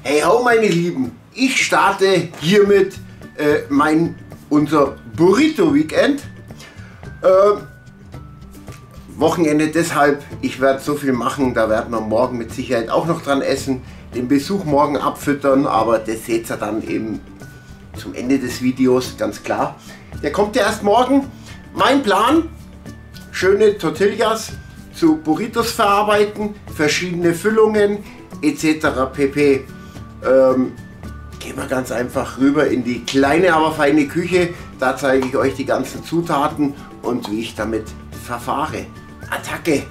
Hey ho meine Lieben, ich starte hiermit unser Burrito Weekend. Wochenende deshalb, ich werde so viel machen, da werden wir morgen mit Sicherheit auch noch dran essen, den Besuch morgen abfüttern, aber das seht ihr dann eben zum Ende des Videos, ganz klar. Der kommt ja erst morgen. Mein Plan, schöne Tortillas zu Burritos verarbeiten, verschiedene Füllungen etc. pp. Gehen wir ganz einfach rüber in die kleine, aber feine Küche. Da zeige ich euch die ganzen Zutaten und wie ich damit verfahre. Attacke!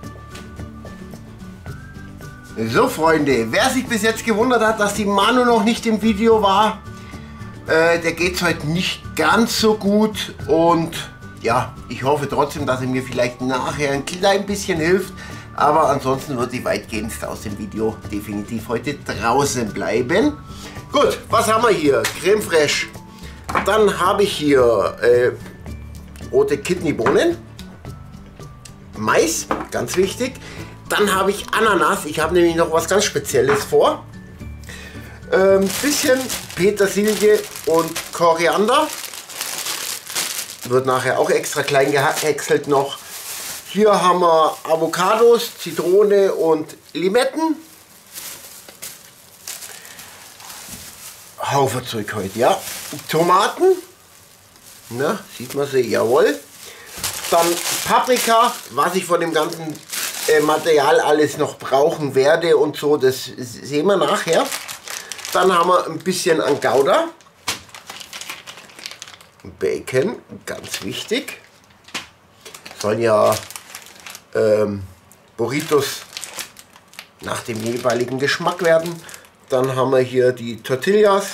So Freunde, wer sich bis jetzt gewundert hat, dass die Manu noch nicht im Video war, der geht es heute nicht ganz so gut und ja, ich hoffe trotzdem, dass er mir vielleicht nachher ein klein bisschen hilft. Aber ansonsten wird die weitgehend aus dem Video definitiv heute draußen bleiben. Gut, was haben wir hier? Creme fraiche. Dann habe ich hier rote Kidneybohnen. Mais, ganz wichtig. Dann habe ich Ananas. Ich habe nämlich noch was ganz Spezielles vor. Bisschen Petersilie und Koriander. Wird nachher auch extra klein gehäckselt noch. Hier haben wir Avocados, Zitrone und Limetten. Haufen Zeug heute, ja. Tomaten. Na, sieht man sie, jawohl. Dann Paprika, was ich von dem ganzen Material alles noch brauchen werde und so, das sehen wir nachher. Dann haben wir ein bisschen an Gouda. Bacon, ganz wichtig. Sollen ja Burritos nach dem jeweiligen Geschmack werden. Dann haben wir hier die Tortillas.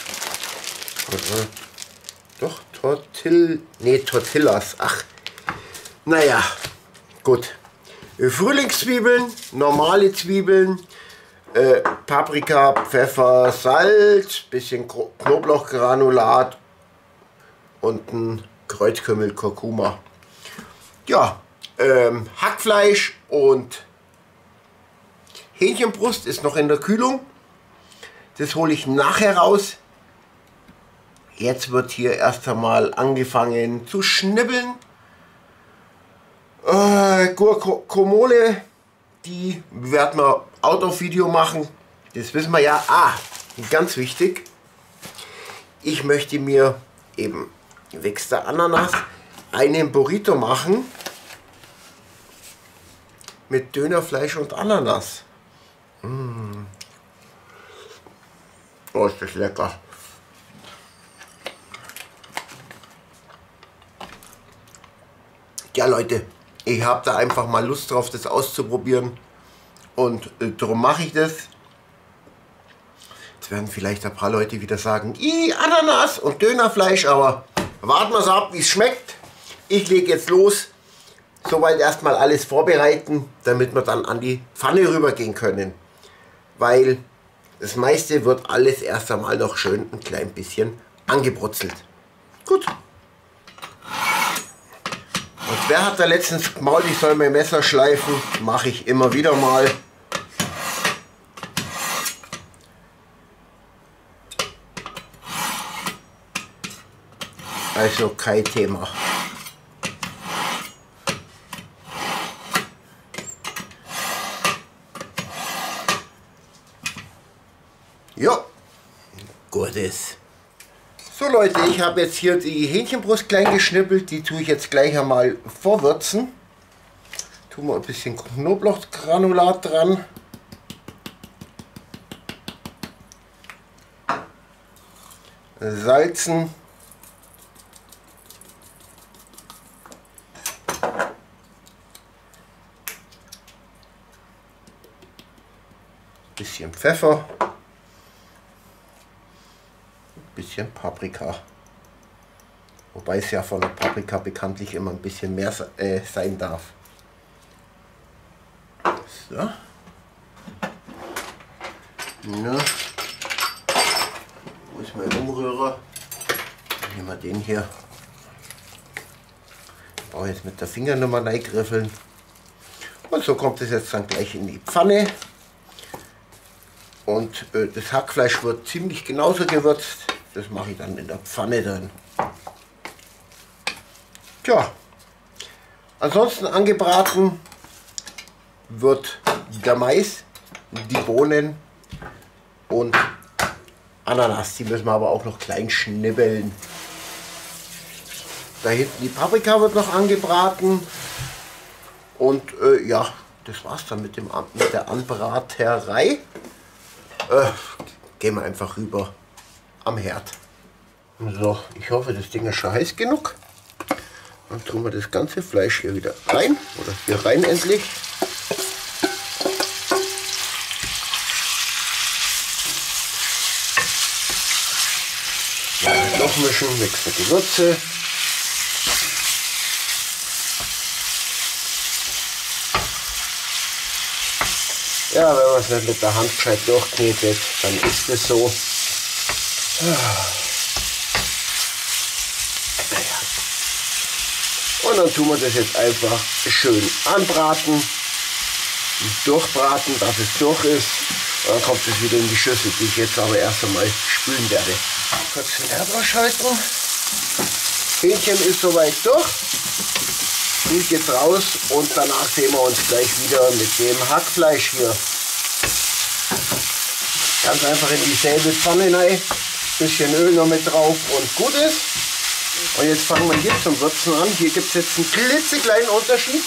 Doch, Tortillas. Ach, naja, gut. Frühlingszwiebeln, normale Zwiebeln, Paprika, Pfeffer, Salz, bisschen Knoblauchgranulat und ein Kreuzkümmel, Kurkuma. Ja, Hackfleisch und Hähnchenbrust ist noch in der Kühlung. Das hole ich nachher raus. Jetzt wird hier erst einmal angefangen zu schnibbeln. Guacamole, die werden wir out of Video machen. Das wissen wir ja. Ganz wichtig. Ich möchte mir eben wächst der Ananas einen Burrito machen mit Dönerfleisch und Ananas. Oh, ist das lecker. Ja Leute, ich habe da einfach mal Lust drauf, das auszuprobieren und darum mache ich das. Jetzt werden vielleicht ein paar Leute wieder sagen, Ananas und Dönerfleisch, aber warten wir es ab, wie es schmeckt. Ich lege jetzt los. Soweit erstmal alles vorbereiten, damit wir dann an die Pfanne rübergehen können. Weil das meiste wird alles erst einmal noch schön ein klein bisschen angebrutzelt. Gut. Und wer hat da letztens gemault, ich soll mein Messer schleifen? Mache ich immer wieder mal. Also kein Thema. Ja, gut ist. So Leute, ich habe jetzt hier die Hähnchenbrust klein geschnippelt, die tue ich jetzt gleich einmal vorwürzen. Tun wir ein bisschen Knoblauchgranulat dran. Salzen. Bisschen Pfeffer. Bisschen Paprika, wobei es ja von der Paprika bekanntlich immer ein bisschen mehr sein darf. So. Na. Wo ist mein Umrührer? Nehmen wir den hier. Ich brauche jetzt mit der Fingernummer reingriffeln. Und so kommt es jetzt dann gleich in die Pfanne. Und das Hackfleisch wird ziemlich genauso gewürzt. Das mache ich dann in der Pfanne drin. Tja, ansonsten angebraten wird der Mais, die Bohnen und Ananas. Die müssen wir aber auch noch klein schnibbeln. Da hinten die Paprika wird noch angebraten. Und ja, das war's dann mit der Anbraterei. Gehen wir einfach rüber am Herd. So, ich hoffe, das Ding ist schon heiß genug. Dann tun wir das ganze Fleisch hier wieder rein. Oder hier rein endlich. Noch mischen, mixen die Gewürze. Ja, wenn man es nicht mit der Hand gescheit durchknetet, dann ist es so. Und dann tun wir das jetzt einfach schön anbraten, durchbraten, dass es durch ist. Und dann kommt es wieder in die Schüssel, die ich jetzt aber erst einmal spülen werde. Kurz den Herd ausschalten. Hähnchen ist soweit durch. Spült jetzt raus und danach sehen wir uns gleich wieder mit dem Hackfleisch hier. Ganz einfach in dieselbe Pfanne rein, bisschen Öl noch mit drauf und gut ist. Und jetzt fangen wir hier zum Würzen an. Hier gibt es jetzt einen klitzekleinen Unterschied.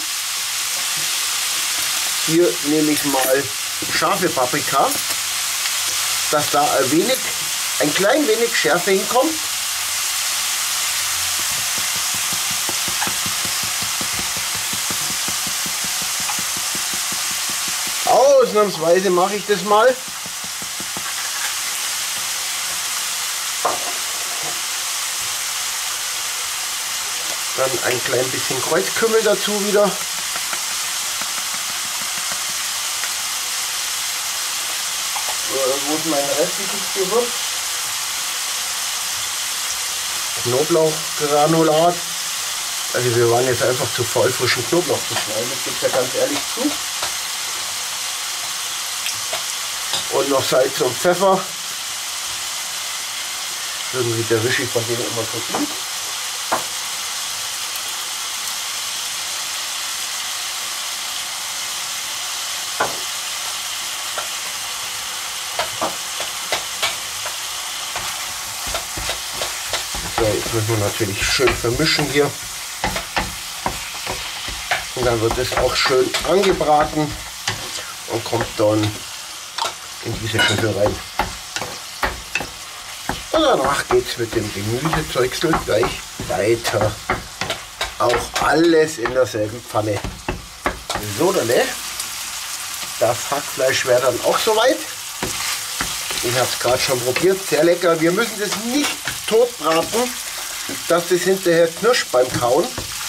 Hier nehme ich mal scharfe Paprika, dass da ein klein wenig Schärfe hinkommt. Ausnahmsweise mache ich das mal. Dann ein klein bisschen Kreuzkümmel dazu wieder. Wo ist mein restliches Gewürz? Knoblauchgranulat. Also wir waren jetzt einfach zu faul, frischen Knoblauch zu schneiden. Das gibt es ja ganz ehrlich zu. Und noch Salz und Pfeffer. Irgendwie der Wischi von denen immer so gut. So, jetzt müssen wir natürlich schön vermischen hier. Und dann wird es auch schön angebraten und kommt dann in diese Schüssel rein. Und danach geht es mit dem Gemüsezeugsel gleich weiter. Auch alles in derselben Pfanne. So, dann das Hackfleisch wäre dann auch soweit. Ich habe es gerade schon probiert, sehr lecker. Wir müssen das nicht tot braten, dass das hinterher knirscht beim Kauen.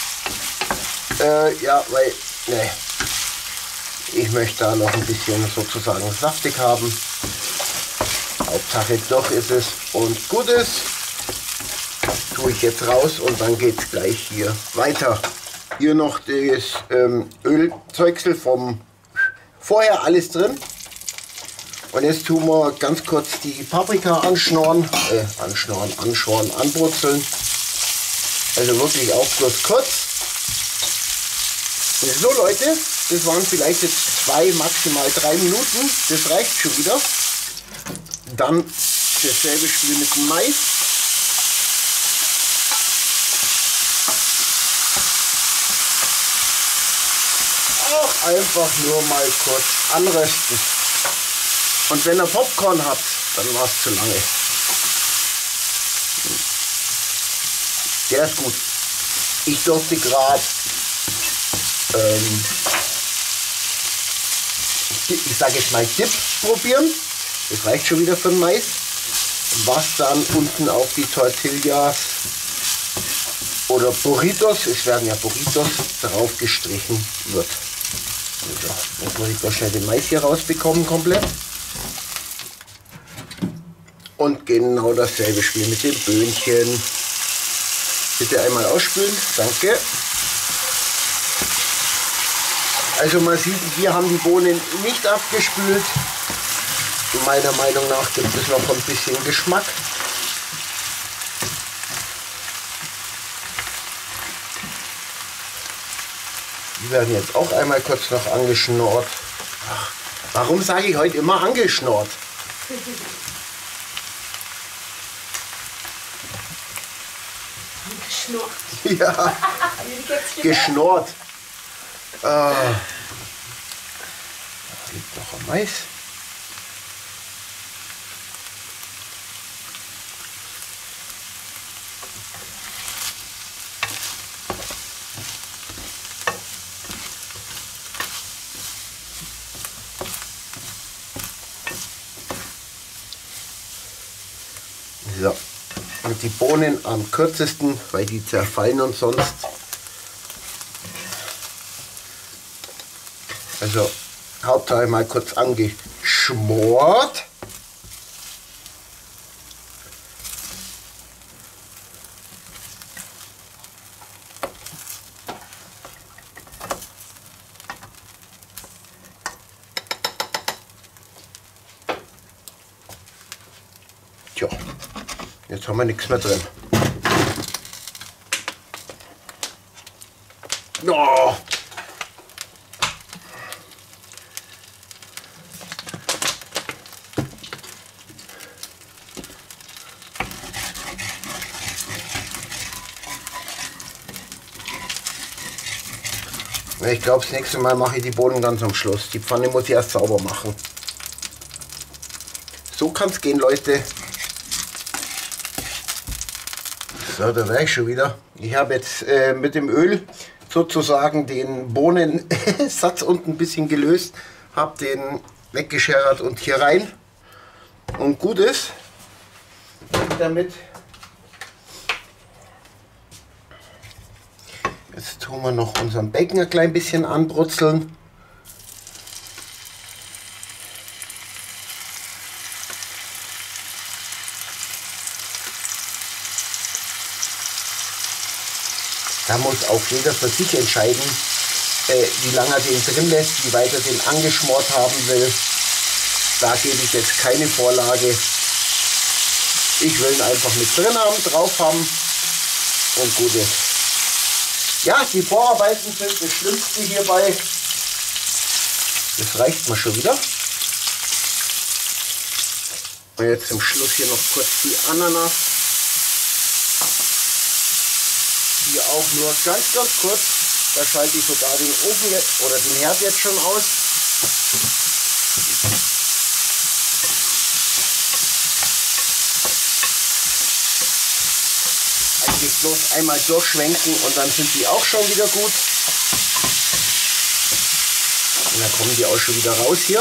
Ja, weil ne, ich möchte da noch ein bisschen sozusagen saftig haben. Hauptsache doch ist es und gut ist. Tue ich jetzt raus und dann geht es gleich hier weiter. Hier noch das Ölzeugsel vom vorher, alles drin. Und jetzt tun wir ganz kurz die Paprika anschnorren, anbrutzeln. Also wirklich auch bloß kurz. So Leute, das waren vielleicht jetzt 2, maximal 3 Minuten. Das reicht schon wieder. Dann dasselbe Spiel mit dem Mais. Auch einfach nur mal kurz anrösten. Und wenn ihr Popcorn habt, dann war es zu lange. Der ist gut. Ich durfte gerade, ich sage jetzt mal Dip probieren. Das reicht schon wieder für den Mais. Was dann unten auf die Tortillas oder Burritos, es werden ja Burritos, drauf gestrichen wird. So, jetzt muss ich doch schnell den Mais hier rausbekommen komplett. Und genau dasselbe Spiel mit dem Böhnchen. Bitte einmal ausspülen, danke. Also man sieht, wir haben die Bohnen nicht abgespült. Meiner Meinung nach gibt es noch ein bisschen Geschmack. Die werden jetzt auch einmal kurz noch angeschnort. Ach, warum sage ich heute immer angeschnort? Geschnurrt. Ja, geschnort. Liegt noch am Mais. So, und die Bohnen am kürzesten, weil die zerfallen und sonst. Also Hauptsache mal kurz angeschmort. Tja, jetzt haben wir nichts mehr drin. Oh. Ich glaube, das nächste Mal mache ich die Bohnen ganz am Schluss. Die Pfanne muss ich erst sauber machen. So kann es gehen, Leute. So, da wäre ich schon wieder. Ich habe jetzt mit dem Öl sozusagen den Bohnensatz unten ein bisschen gelöst, habe den weggeschert und hier rein. Und gut ist damit. Jetzt tun wir noch unseren Bacon ein klein bisschen anbrutzeln. Da muss auch jeder für sich entscheiden, wie lange er den drin lässt, wie weit er den angeschmort haben will. Da gebe ich jetzt keine Vorlage. Ich will ihn einfach mit drin haben, drauf haben und gut ist. Ja, die Vorarbeiten sind das Schlimmste hierbei. Das reicht mir schon wieder. Und jetzt zum Schluss hier noch kurz die Ananas. Hier auch nur ganz kurz. Da schalte ich sogar den Ofen jetzt, oder den Herd jetzt schon aus. Eigentlich bloß einmal durchschwenken und dann sind die auch schon wieder gut. Und dann kommen die auch schon wieder raus hier.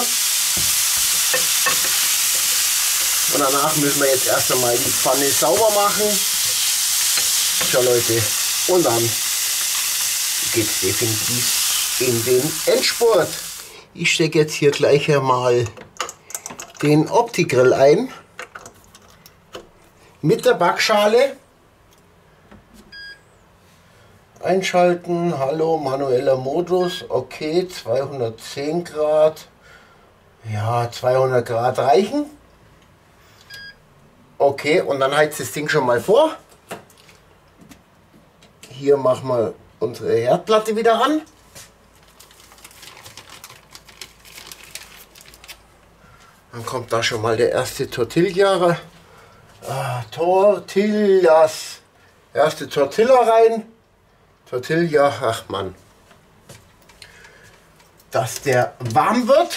Und danach müssen wir jetzt erst einmal die Pfanne sauber machen. Tja Leute, und dann geht es definitiv in den Endspurt. Ich stecke jetzt hier gleich einmal den Opti-Grill ein. Mit der Backschale. Einschalten, hallo, manueller Modus, okay, 210 Grad. Ja, 200 Grad reichen. Okay, und dann heizt das Ding schon mal vor. Hier machen wir unsere Herdplatte wieder an. Dann kommt da schon mal der erste Tortilla. Erste Tortilla rein. Tortilla, ach Mann. Dass der warm wird,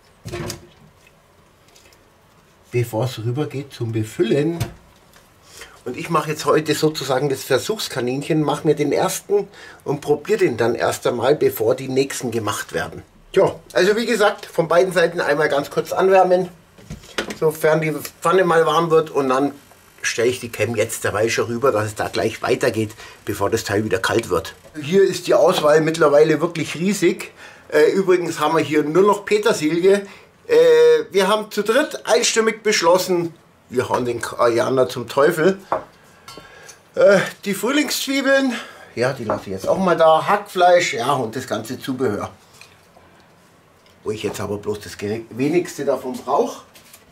bevor es rüber geht zum Befüllen. Und ich mache jetzt heute sozusagen das Versuchskaninchen, mache mir den ersten und probiere den dann erst einmal, bevor die nächsten gemacht werden. Ja, also wie gesagt, von beiden Seiten einmal ganz kurz anwärmen, sofern die Pfanne mal warm wird, und dann stelle ich die Cam jetzt dabei schon rüber, dass es da gleich weitergeht, bevor das Teil wieder kalt wird. Hier ist die Auswahl mittlerweile wirklich riesig. Übrigens haben wir hier nur noch Petersilie. Wir haben zu dritt einstimmig beschlossen, wir hauen den Kajana zum Teufel. Die Frühlingszwiebeln, ja, die lasse ich jetzt auch mal da. Hackfleisch, ja, und das ganze Zubehör. Wo ich jetzt aber bloß das wenigste davon brauche.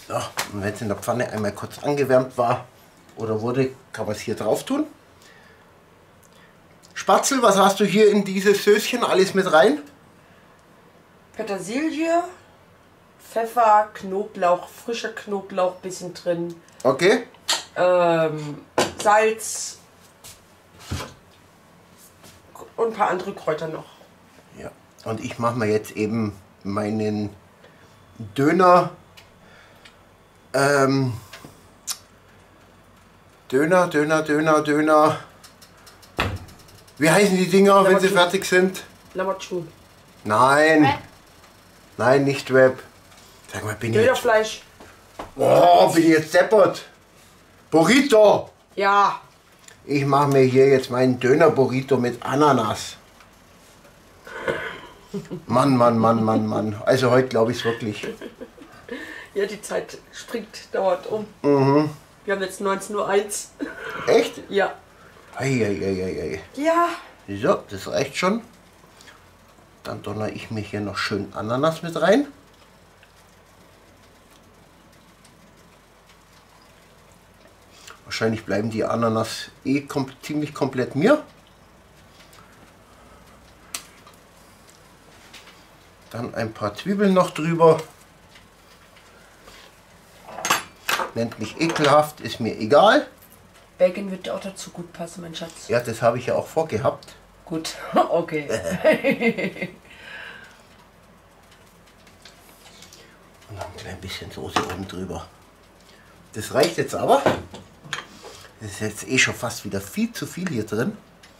So, und wenn es in der Pfanne einmal kurz angewärmt war oder wurde, kann man es hier drauf tun. Spatzel, was hast du hier in dieses Söschen alles mit rein? Petersilie, Pfeffer, Knoblauch, frischer Knoblauch, bisschen drin. Okay. Salz und ein paar andere Kräuter noch. Ja. Und ich mache mir jetzt eben meinen Döner. Döner. Wie heißen die Dinger, wenn sie fertig sind? Lammertschuh. Nein. Nein, nicht Wrap. Sag mal, bin ich jetzt... Dönerfleisch. Oh, bin ich jetzt deppert. Burrito. Ja. Ich mache mir hier jetzt meinen Döner-Burrito mit Ananas. Mann. Also heute glaube ich es wirklich. Ja, die Zeit springt, dauert um. Mhm. Wir haben jetzt 19:01 Uhr. Echt? Ja. Ei. Ja. So, das reicht schon. Dann donner ich mir hier noch schön Ananas mit rein. Wahrscheinlich bleiben die Ananas ziemlich komplett mir. Dann ein paar Zwiebeln noch drüber. Nennt mich ekelhaft, ist mir egal. Bacon wird auch dazu gut passen, mein Schatz. Ja, das habe ich ja auch vorgehabt. Gut, okay. Und noch ein klein bisschen Soße oben drüber. Das reicht jetzt aber. Das ist jetzt eh schon fast wieder viel zu viel hier drin.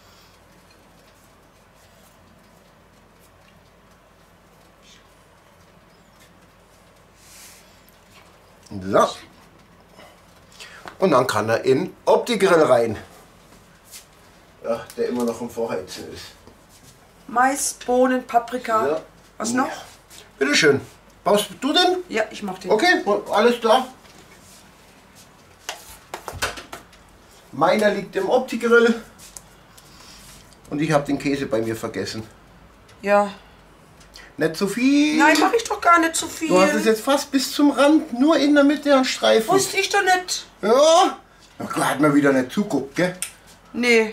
So. Und dann kann er in Opti-Grill rein. Ja, der immer noch im Vorheizen ist. Mais, Bohnen, Paprika. Ja. Was noch? Bitteschön. Baust du den? Ja, ich mach den. Okay, alles klar. Meiner liegt im Opti-Grill. Und ich habe den Käse bei mir vergessen. Ja. Nicht zu viel. Nein, mach ich doch gar nicht zu viel. Du hast es jetzt fast bis zum Rand, nur in der Mitte an Streifen. Wusste ich doch nicht. Ja. Na klar, hat man wieder nicht zuguckt, gell? Nee.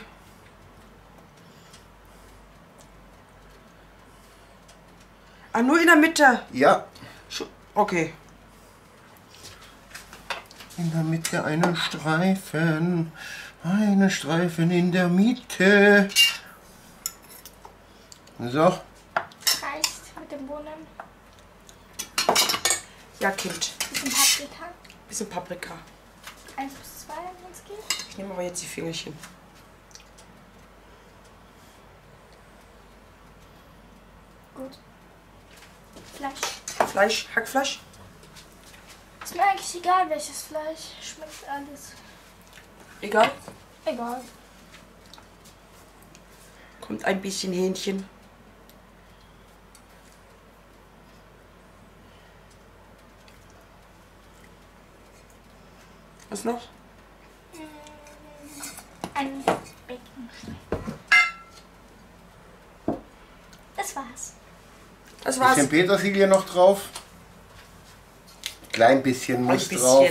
Ah, nur in der Mitte. Ja. Okay. In der Mitte einen Streifen. Einen Streifen in der Mitte. So. Reicht mit den Bohnen. Ja, Kind. Bisschen Paprika. Bisschen Paprika. 1 bis 2, wenn es geht. Ich nehme aber jetzt die Fingerchen. Gut. Fleisch. Fleisch, Hackfleisch. Ist mir eigentlich egal, welches Fleisch. Schmeckt alles. Egal. Egal. Kommt ein bisschen Hähnchen. Was noch? Ein Bacon. Das war's. Das war's. Bisschen Petersilie noch drauf. Klein bisschen muss drauf.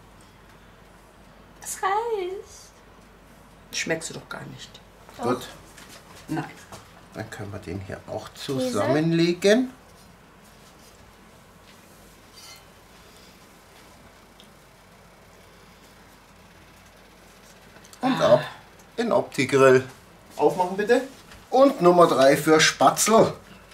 Das reicht. Schmeckst du doch gar nicht. Gut, Nein. dann können wir den hier auch zusammenlegen. Und ab in Opti-Grill. Aufmachen bitte. Und Nummer 3 für Spatzel.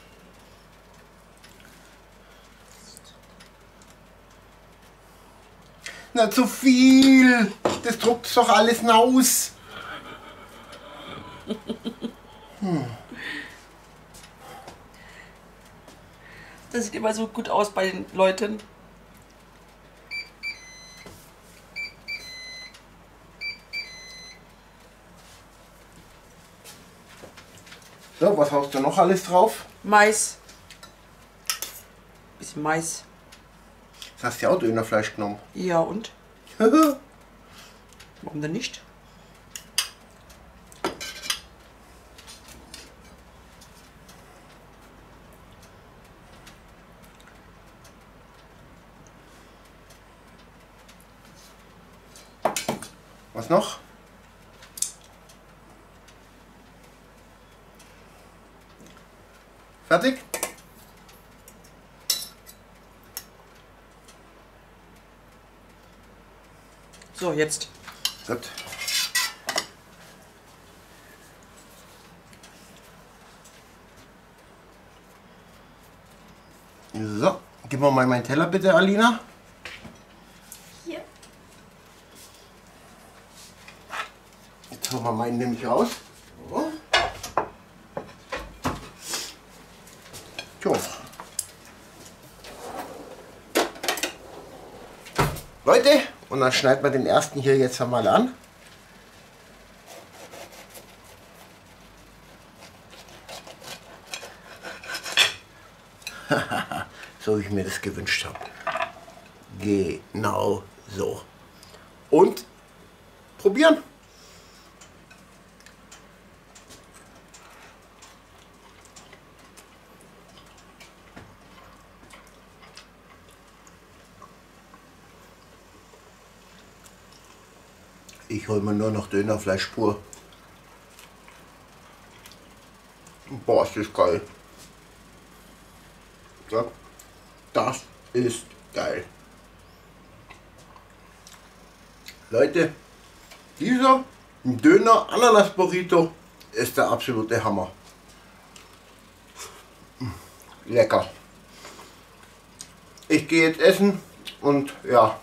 Na, zu viel. Das druckt doch alles aus. Das sieht immer so gut aus bei den Leuten. So, was haust du noch alles drauf? Mais. Bisschen Mais. Das hast du ja auch Dönerfleisch genommen. Ja und? Warum denn nicht? Was noch? Fertig? So, jetzt. Gut. So, gib mir mal meinen Teller bitte, Alina. Hier. Jetzt holen wir meinen nämlich raus. So. So. Leute, und dann schneiden wir den ersten hier jetzt einmal an. So wie ich mir das gewünscht habe. Genau so. Und probieren. Ich hole mir nur noch Dönerfleisch pur. Boah, ist das geil. Ja, das ist geil. Leute, dieser Döner Ananas Burrito ist der absolute Hammer. Lecker. Ich gehe jetzt essen und ja.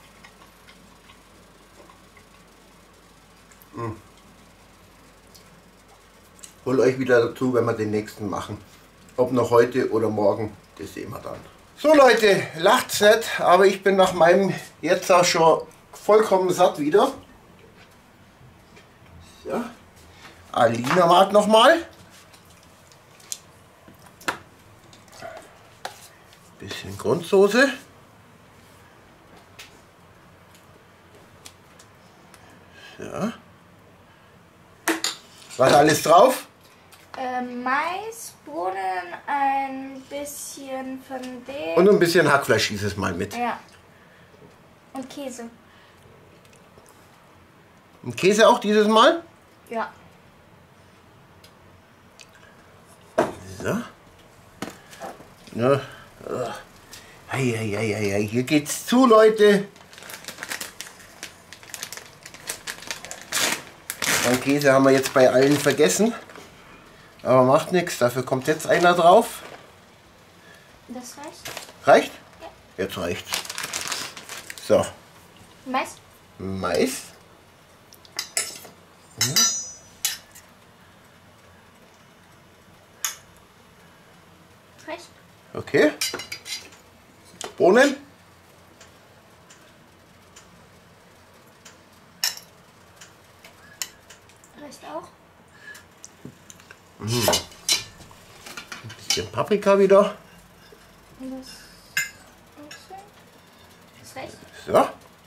Hol euch wieder dazu, wenn wir den nächsten machen. Ob noch heute oder morgen, das sehen wir dann. So Leute, lacht's nicht, aber ich bin nach meinem jetzt auch schon vollkommen satt wieder. So. Alina mag noch mal. Bisschen Grundsoße. So. Was alles drauf? Mais, Bohnen, ein bisschen von dem. Und ein bisschen Hackfleisch dieses Mal mit. Ja. Und Käse. Und Käse auch dieses Mal? Ja. So. Ja. Ei, hier geht's zu, Leute. Den Käse haben wir jetzt bei allen vergessen. Aber macht nichts, dafür kommt jetzt einer drauf. Das reicht? Reicht? Ja. Jetzt reicht's. So. Mais? Mais. Ja. Reicht? Okay. Bohnen. Reicht auch. Ein bisschen Paprika wieder. Und das reicht. So.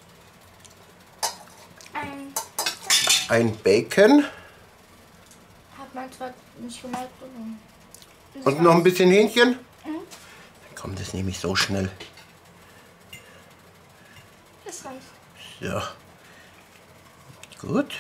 Ein Bacon. Hat man zwar nicht gemerkt, Und noch ein bisschen Hähnchen. Dann kommt das nämlich so schnell. Das reicht. So. Gut.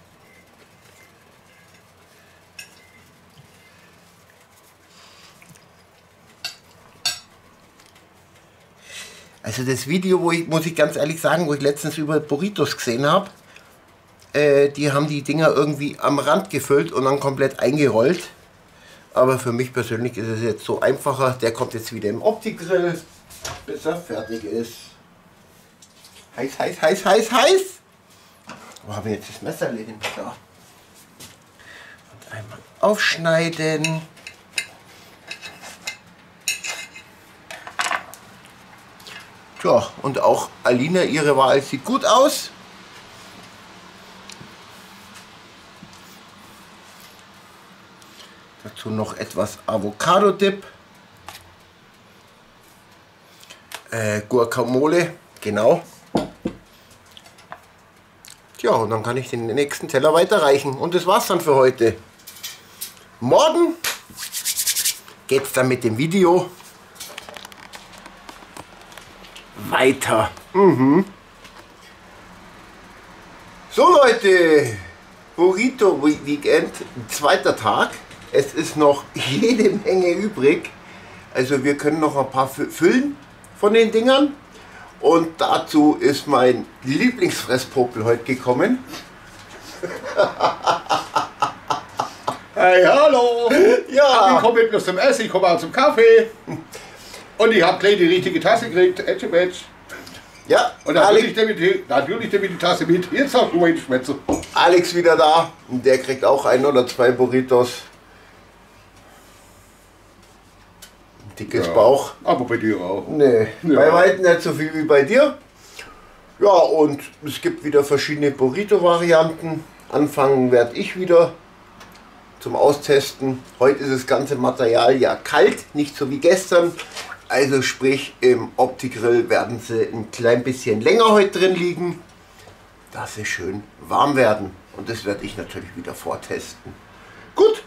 Also das Video, muss ich ganz ehrlich sagen, wo ich letztens über Burritos gesehen habe, die haben die Dinger irgendwie am Rand gefüllt und dann komplett eingerollt. Aber für mich persönlich ist es jetzt so einfacher. Der kommt jetzt wieder im Opti-Grill, bis er fertig ist. Heiß, heiß, heiß, heiß, heiß. Wo habe ich jetzt das Messer hin? So. Und einmal aufschneiden. Ja, und auch Alina, ihre Wahl sieht gut aus. Dazu noch etwas Avocado-Dip. Guacamole, genau. Tja, und dann kann ich den nächsten Teller weiterreichen. Und das war's dann für heute. Morgen geht's dann mit dem Video weiter. So Leute, Burrito Weekend, zweiter Tag. Es ist noch jede Menge übrig. Also wir können noch ein paar füllen von den Dingern. Und dazu ist mein Lieblingsfresspopel heute gekommen. Hey, hallo! Ja. Ich komme nicht bloß zum Essen, ich komme auch zum Kaffee. Und ich habe gleich die richtige Tasse gekriegt, Edge. Ja, Und natürlich nehme ich die Tasse mit. Jetzt hast du meinen Schwätzer. Alex wieder da. Und der kriegt auch 1 oder 2 Burritos. Ein dickes Bauch. Aber bei dir auch. Nee, Ja. bei weitem nicht so viel wie bei dir. Ja, und es gibt wieder verschiedene Burrito-Varianten. Anfangen werde ich wieder zum Austesten. Heute ist das ganze Material ja kalt, nicht so wie gestern. Also sprich, im Opti-Grill werden sie ein klein bisschen länger heute drin liegen, dass sie schön warm werden. Und das werde ich natürlich wieder vortesten. Gut,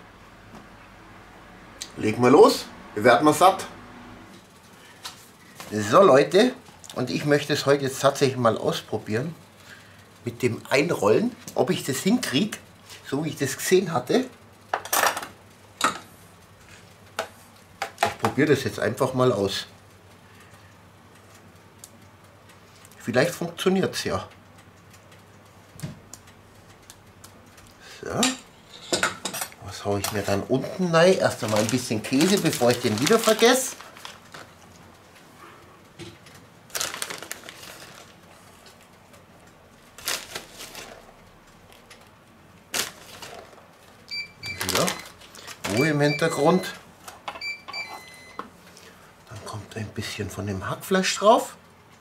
legen wir los. Wir werden mal satt. So Leute, und ich möchte es heute jetzt tatsächlich mal ausprobieren mit dem Einrollen, ob ich das hinkriege, so wie ich das gesehen hatte. Ich probiere das jetzt einfach mal aus. Vielleicht funktioniert es ja. So. Was haue ich mir dann unten rein? Erst einmal ein bisschen Käse, bevor ich den wieder vergesse. So. Ruhe im Hintergrund. Dann kommt ein bisschen von dem Hackfleisch drauf.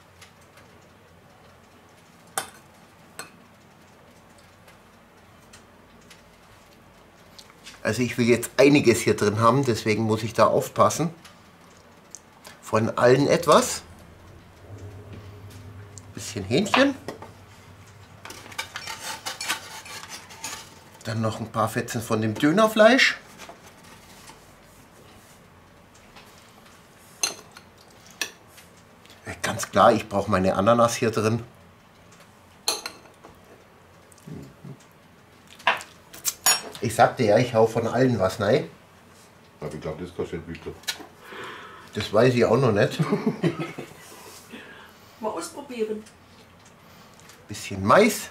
Also ich will jetzt einiges hier drin haben, deswegen muss ich da aufpassen. Von allen etwas. Bisschen Hähnchen. Dann noch ein paar Fetzen von dem Dönerfleisch. Ganz klar, ich brauche meine Ananas hier drin. Ich sagte ja, ich hau von allen was rein. Aber ich glaube, das kostet wieder. Das weiß ich auch noch nicht. Mal ausprobieren. Bisschen Mais.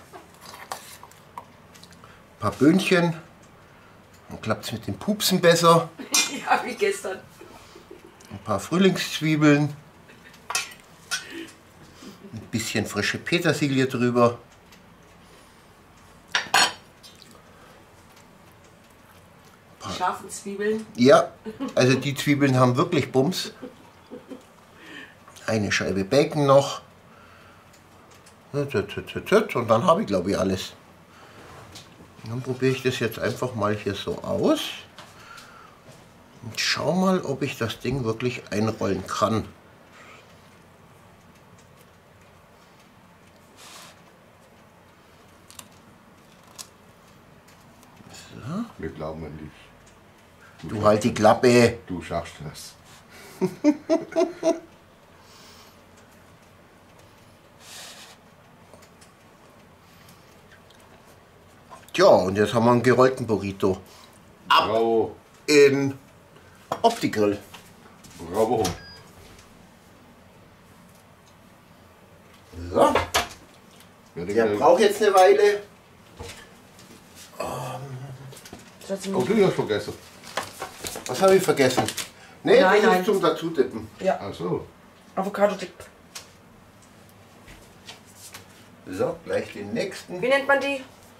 Ein paar Böhnchen. Dann klappt es mit den Pupsen besser. Ja, wie gestern. Ein paar Frühlingszwiebeln. Ein bisschen frische Petersilie drüber. Die scharfen Zwiebeln. Ja, also die Zwiebeln haben wirklich Bums. Eine Scheibe Bacon noch. Und dann habe ich, glaube ich, alles. Dann probiere ich das jetzt einfach mal hier so aus. Und schau mal, ob ich das Ding wirklich einrollen kann. So. Wir glauben an dich. Du halt die Klappe. Du schaffst das. Tja, und jetzt haben wir einen gerollten Burrito. Bravo. In Opti-Grill. Bravo. So. Ja, Der braucht jetzt eine Weile. Oh, du hast vergessen. Was habe ich vergessen? Nee, Nein, das nein. ist zum Dazutippen. Ja, Ach so. Avocado-Dip. So, gleich den nächsten. Wie nennt man die?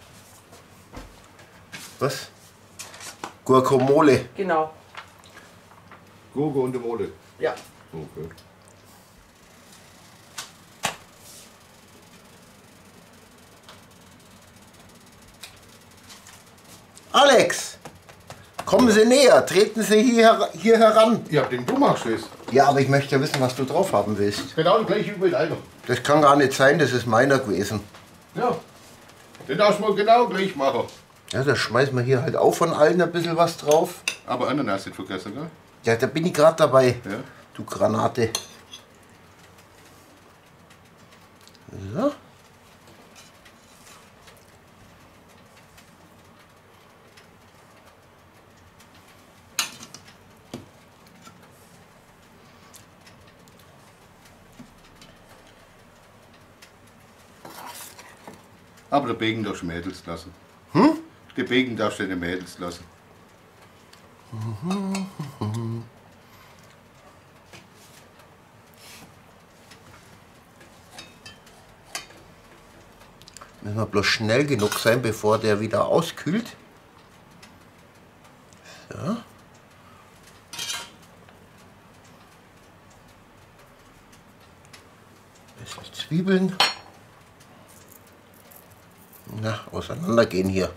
Was? Guacamole. Genau. Gurke und die Mole. Ja. Okay. Alex! Kommen Sie näher, treten Sie hier heran. Ich hab den du machst das. Ja, aber ich möchte ja wissen, was du drauf haben willst. Genau das gleiche wie deiner. Das kann gar nicht sein, das ist meiner gewesen. Ja. Den darfst du genau gleich machen. Ja, da schmeißen wir hier halt auch von allen ein bisschen was drauf. Aber Ananas nicht vergessen, gell? Ja, da bin ich gerade dabei. Ja. Du Granate. So. Aber der Bacon darfst du Mädels lassen. Der Bacon darfst du den Mädels lassen. Müssen wir bloß schnell genug sein, bevor der wieder auskühlt. So. Bisschen Zwiebeln. Na, auseinandergehen hier.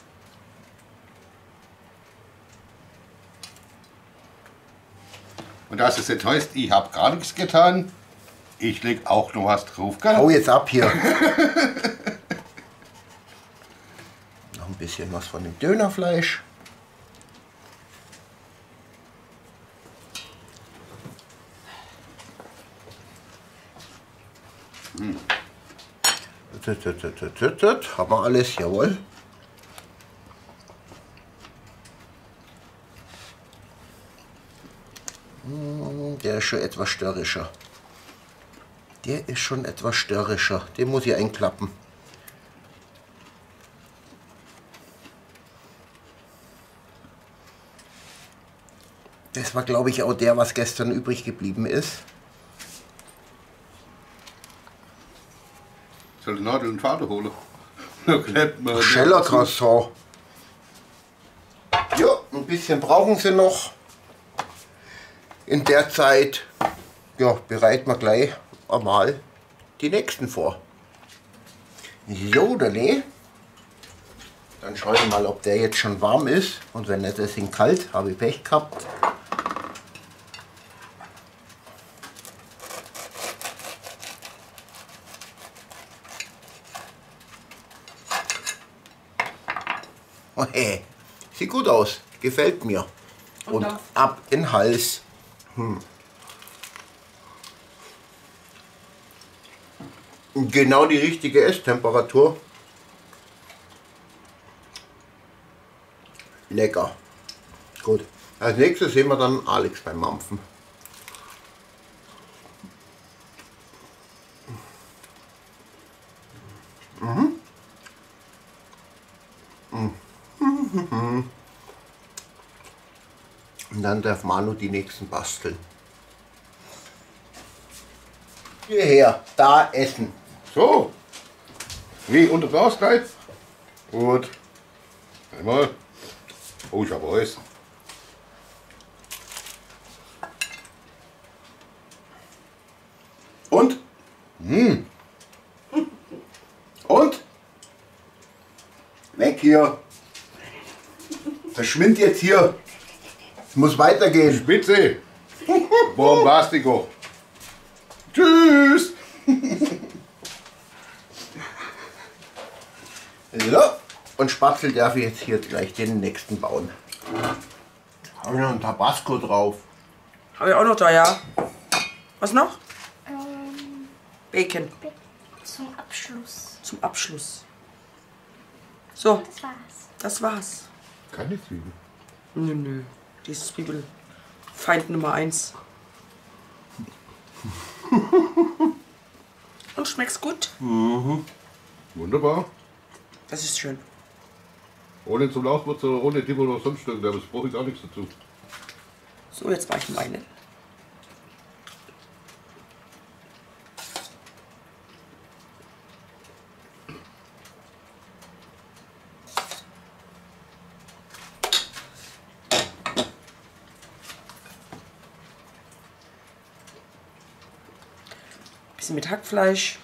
Und dass es jetzt heißt, ich habe gar nichts getan, ich leg auch noch was drauf. Gell? Hau jetzt ab hier. Noch ein bisschen was von dem Dönerfleisch. Haben wir alles, jawohl. Der ist schon etwas störrischer. Der ist schon etwas störrischer. Den muss ich einklappen. Das war, glaube ich, auch der, was gestern übrig geblieben ist. Soll ich Nadel und Faden holen? Scheller Croissant. Ja, ein bisschen brauchen sie noch. In der Zeit ja, bereiten wir gleich einmal die nächsten vor. So, dann schaue ich mal, ob der jetzt schon warm ist. Und wenn nicht, ist ihn kalt, habe ich Pech gehabt. Oh, hey, sieht gut aus, gefällt mir. Und ab in den Hals. Genau die richtige Esstemperatur. Lecker. Gut. Als nächstes sehen wir dann Alex beim Mampfen. Und dann darf Manu die nächsten basteln. Hierher, da essen. So. Wie, unter der Auszeit? Gut. Einmal. Oh, ich habe alles. Und? Und? Weg hier. Verschwind jetzt hier. Es muss weitergehen. Spitze. Bombastico. Tschüss. So. Und Spatzel darf ich jetzt hier gleich den nächsten bauen. Habe ich noch ein Tabasco drauf. Habe ich auch noch da, ja. Was noch? Bacon. Zum Abschluss. Zum Abschluss. So, Das war's. das war's. Keine Zwiebel. Nö, nö. Die Zwiebel. Feind Nummer 1. Und schmeckt's gut? Wunderbar. Das ist schön. Ohne zum Lauchwurz oder ohne Tipp oder sonst irgendwas brauche ich auch nichts dazu. So, jetzt mache ich meine. Bisschen mit Hackfleisch.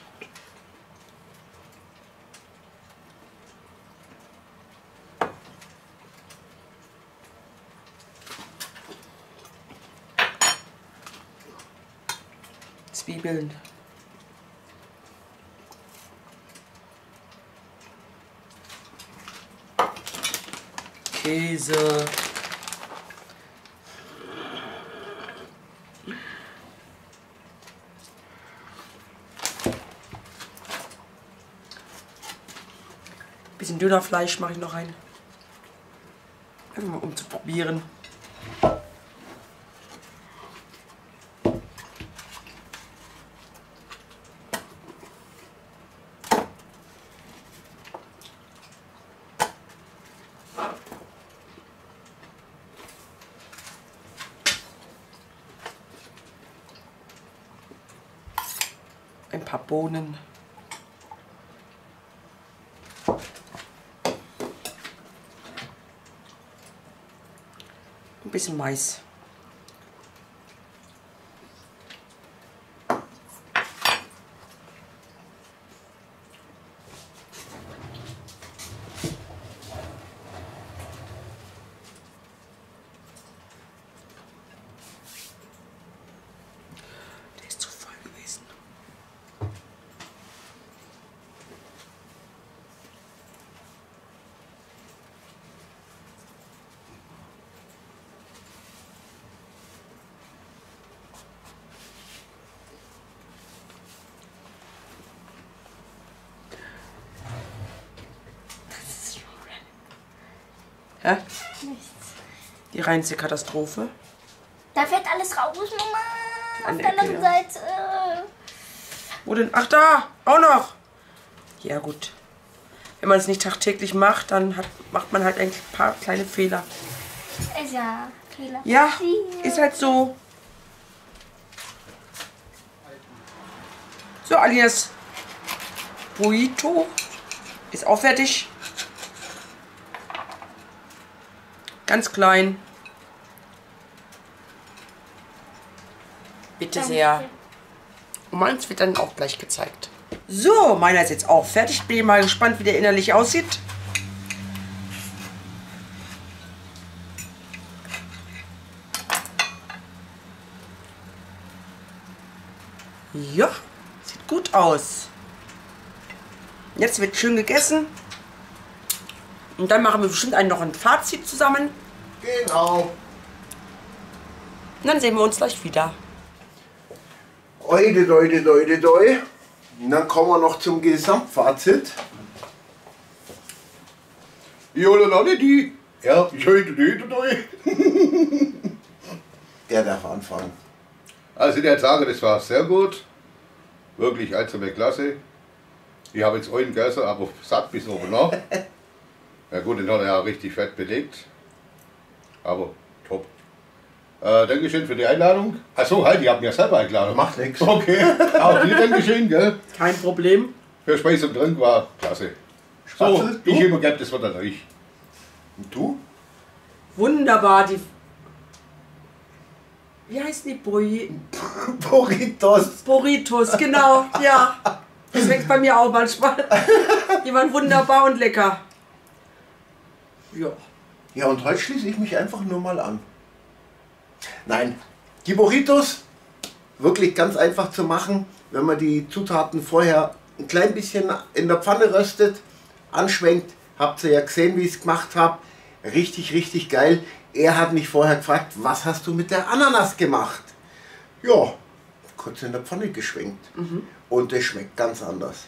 Zwiebeln. Käse. Bisschen Dönerfleisch mache ich noch rein. Einfach mal um zu probieren. ein paar Bohnen. Ein bisschen Mais. Der ist zu voll gewesen. Hä? Nichts. Die reinste Katastrophe. Da fällt alles raus, Mama. An Auf der der anderen Ecke, Seite. Wo denn? Ach, da! Auch noch! Ja, gut. Wenn man es nicht tagtäglich macht, dann macht man halt ein paar kleine Fehler. Ist ja Fehler. Ja, ist halt so. So, Alias Burrito ist auch fertig. Ganz klein. Bitte sehr. Und meins wird dann auch gleich gezeigt. So, meiner ist jetzt auch fertig. Bin mal gespannt, wie der innerlich aussieht. Ja, sieht gut aus. Jetzt wird schön gegessen. Und dann machen wir bestimmt noch ein Fazit zusammen. Genau. Und dann sehen wir uns gleich wieder. Oide, doide, doide, doi. Und dann kommen wir noch zum Gesamtfazit. Jolaladi. Ja, ich höre die. Der darf anfangen. Also der Tage, das war sehr gut. Wirklich einzelne Klasse. Ich habe jetzt einen gegessen, aber satt bis oben noch. Ja gut, den hat er ja richtig fett belegt. Aber top. Dankeschön für die Einladung. Achso, halt, die haben ja selber eingeladen. Macht nichts. Okay, auch dir Dankeschön, gell? Kein Problem. Für Speise und Trink war klasse. So, Spatzel, ich du? übergebe das Wort an euch. Und du? Wunderbar. Wie heißen die Burritos. Burritos, genau, ja. Das wächst bei mir auch manchmal. Die waren wunderbar und lecker. Ja. Ja, und heute schließe ich mich einfach nur mal an. Nein, die Burritos, wirklich ganz einfach zu machen, wenn man die Zutaten vorher ein klein bisschen in der Pfanne röstet, anschwenkt. Habt ihr ja gesehen, wie ich es gemacht habe. Richtig, richtig geil. Er hat mich vorher gefragt, was hast du mit der Ananas gemacht? Ja, kurz in der Pfanne geschwenkt. Und es schmeckt ganz anders.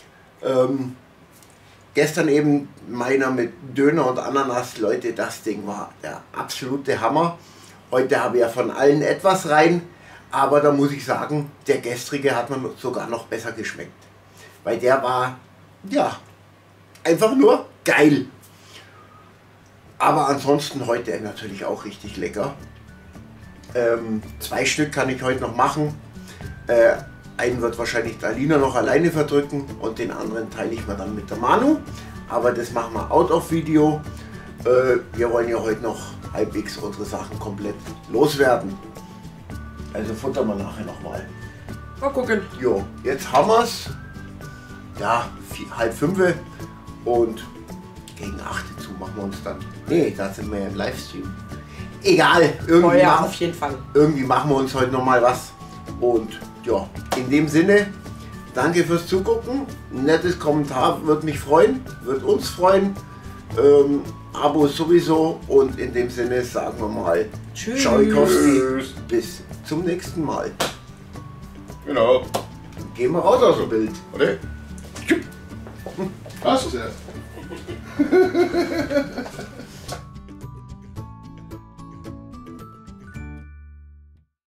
Gestern eben meiner mit Döner und Ananas, Leute, das Ding war der absolute Hammer. Heute habe ich ja von allen etwas rein, aber da muss ich sagen, der gestrige hat mir sogar noch besser geschmeckt. Weil der war, ja, einfach nur geil. Aber ansonsten heute natürlich auch richtig lecker. 2 Stück kann ich heute noch machen. Einen wird wahrscheinlich der Alina noch alleine verdrücken und den anderen teile ich mir dann mit der Manu. Aber das machen wir out of Video. Wir wollen ja heute noch halbwegs unsere Sachen komplett loswerden. Also futtern wir nachher nochmal. Mal gucken. Jo, jetzt haben wir es. Ja, 4:30 und gegen 8 zu machen wir uns dann. Nee, da sind wir ja im Livestream. Egal, irgendwie, Ja, auf jeden Fall. irgendwie machen wir uns heute nochmal was. Und ja, in dem Sinne, danke fürs Zugucken. Ein nettes Kommentar würde mich freuen, würde uns freuen. Abo sowieso. Und in dem Sinne sagen wir mal Tschüss. Tschaikowski. Bis zum nächsten Mal. Genau. Gehen wir raus aus dem Bild. Oder? Das ist er.